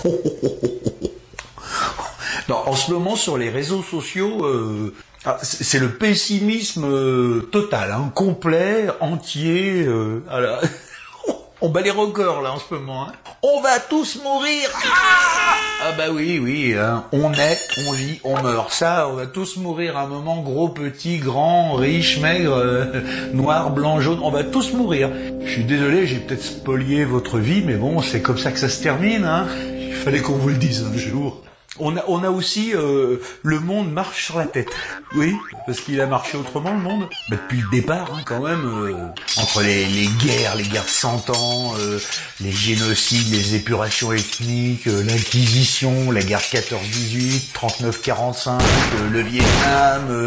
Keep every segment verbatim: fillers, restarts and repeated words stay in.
Non, en ce moment, sur les réseaux sociaux, euh, ah, c'est c'est le pessimisme euh, total, hein, complet, entier. Euh, voilà. On bat les records, là, en ce moment. Hein. On va tous mourir. Ah, ah bah oui, oui. Hein. On naît, on vit, on meurt. Ça, on va tous mourir à un moment, gros, petit, grand, riche, maigre, euh, noir, blanc, jaune. On va tous mourir. Je suis désolé, j'ai peut-être spolié votre vie, mais bon, c'est comme ça que ça se termine. Hein. Il fallait qu'on vous le dise un jour. On a, on a aussi euh, le monde marche sur la tête. Oui, parce qu'il a marché autrement le monde. Mais depuis le départ, hein, quand même, euh, entre les, les guerres, les guerres de cent ans, euh, les génocides, les épurations ethniques, euh, l'Inquisition, la guerre quatorze dix-huit, trente-neuf quarante-cinq, euh, le Vietnam, euh,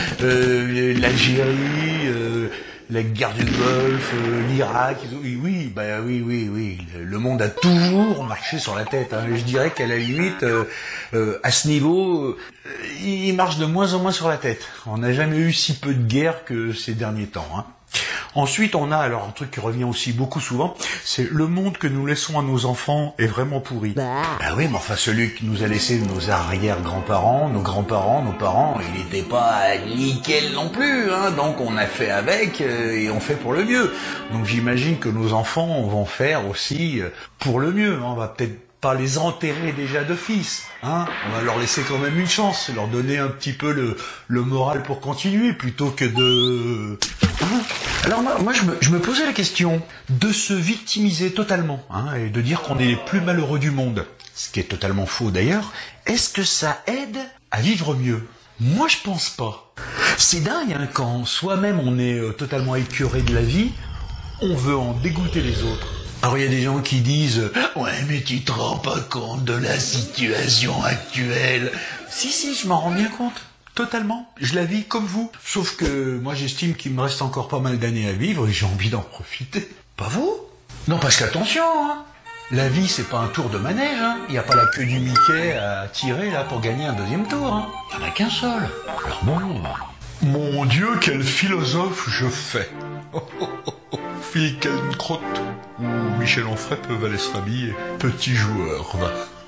euh, l'Algérie. Euh, La guerre du Golfe, euh, l'Irak, oui, oui, bah oui, oui, oui. Le monde a toujours marché sur la tête. Hein. Je dirais qu'à la limite, euh, euh, à ce niveau, euh, il marche de moins en moins sur la tête. On n'a jamais eu si peu de guerres que ces derniers temps. Hein. Ensuite, on a alors un truc qui revient aussi beaucoup souvent, c'est le monde que nous laissons à nos enfants est vraiment pourri. Bah, bah oui, mais enfin celui que nous a laissé nos arrière-grands-parents, nos grands-parents, nos parents, il n'était pas nickel non plus, hein. Donc on a fait avec euh, et on fait pour le mieux. Donc j'imagine que nos enfants vont faire aussi euh, pour le mieux. Hein. On va peut-être pas les enterrer déjà d'office, hein. On va leur laisser quand même une chance, leur donner un petit peu le, le moral pour continuer, plutôt que de... Hein. Alors moi, moi je, me, je me posais la question de se victimiser totalement, hein, et de dire qu'on est les plus malheureux du monde, ce qui est totalement faux d'ailleurs. Est-ce que ça aide à vivre mieux? Moi je pense pas. C'est dingue, hein, quand soi-même on est euh, totalement écœuré de la vie, on veut en dégoûter les autres. Alors il y a des gens qui disent « Ouais, mais tu te rends pas compte de la situation actuelle ». Si, si, je m'en rends bien compte. Totalement. Je la vis comme vous. Sauf que moi j'estime qu'il me reste encore pas mal d'années à vivre et j'ai envie d'en profiter. Pas vous? Non, parce qu'attention, hein. La vie c'est pas un tour de manège, hein. Il n'y a pas la queue du Mickey à tirer là pour gagner un deuxième tour, hein. Il n'y en a qu'un seul. Alors bon... Mon Dieu, quel philosophe je fais. Fille, quelle crotte. Ou Michel Onfray peuvent aller se rhabiller. Petit joueur, va.